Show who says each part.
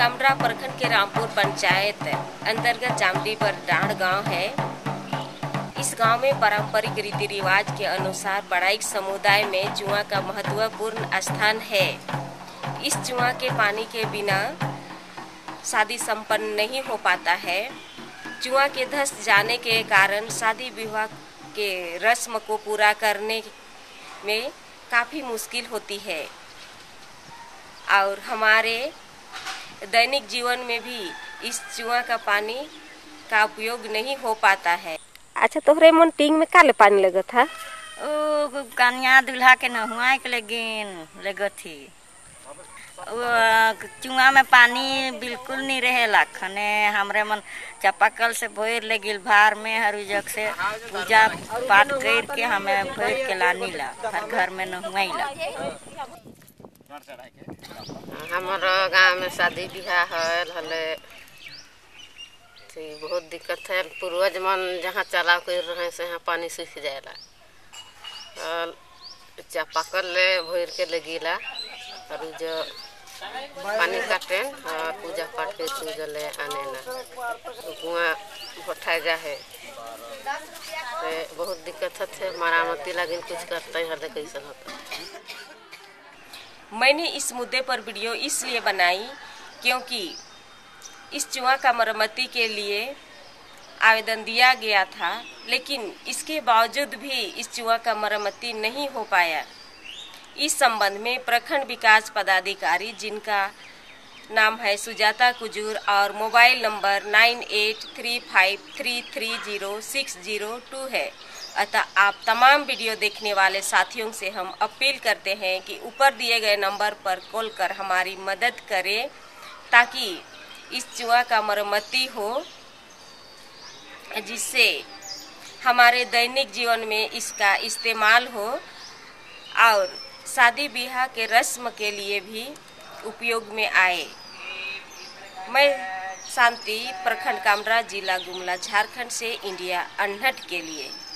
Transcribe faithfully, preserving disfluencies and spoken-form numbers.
Speaker 1: कामरा प्रखंड के रामपुर पंचायत अंतर्गत जामडी पर डांड गांव है। इस गांव में पारंपरिक रीति रिवाज के अनुसार बड़ाइक समुदाय में जुआ का महत्वपूर्ण स्थान है। इस जुआ के पानी के बिना शादी संपन्न नहीं हो पाता है। जुआ के धस जाने के कारण शादी विवाह के रस्म को पूरा करने में काफ़ी मुश्किल होती है और हमारे दैनिक जीवन में भी इस जुआ का पानी का उपयोग नहीं हो पाता है। अच्छा, तोहरे मन टींग में काले पानी लगा था?
Speaker 2: ओ कन्या दूल्हा के नहुआ के लेगिन लगा थी। चुआ में पानी बिल्कुल नहीं रहेला। खने हमरे मन चापाकल से भोर ले गिल भार में हर जग से पूजा पाठ कर के हमें भोर के लानी ला हर घर में नहुआईला।
Speaker 3: हमारा गांव में शादी ब्याह हले बहुत दिक्कत है। पूर्वज मन जहाँ चला कर रहे से यहाँ पानी सूख जाएला। चापाकल ले भोर के लगिला और जो पानी काटे और पूजा पाठ के चूजले आने ना कुआं भट्ठा जा है। बहुत दिक्कत है। मरामती लगे कुछ करते हैं कैसे होता।
Speaker 1: मैंने इस मुद्दे पर वीडियो इसलिए बनाई क्योंकि इस जुआ का मरम्मती के लिए आवेदन दिया गया था, लेकिन इसके बावजूद भी इस जुआ का मरम्मती नहीं हो पाया। इस संबंध में प्रखंड विकास पदाधिकारी, जिनका नाम है सुजाता कुजूर और mobile number nine eight three five three three zero six zero two है, अतः आप तमाम वीडियो देखने वाले साथियों से हम अपील करते हैं कि ऊपर दिए गए नंबर पर कॉल कर हमारी मदद करें ताकि इस जुआ का मरम्मती हो, जिससे हमारे दैनिक जीवन में इसका इस्तेमाल हो और शादी ब्याह के रस्म के लिए भी उपयोग में आए। मैं शांति, प्रखंड कामरा, जिला गुमला, झारखंड से इंडिया अनहट के लिए।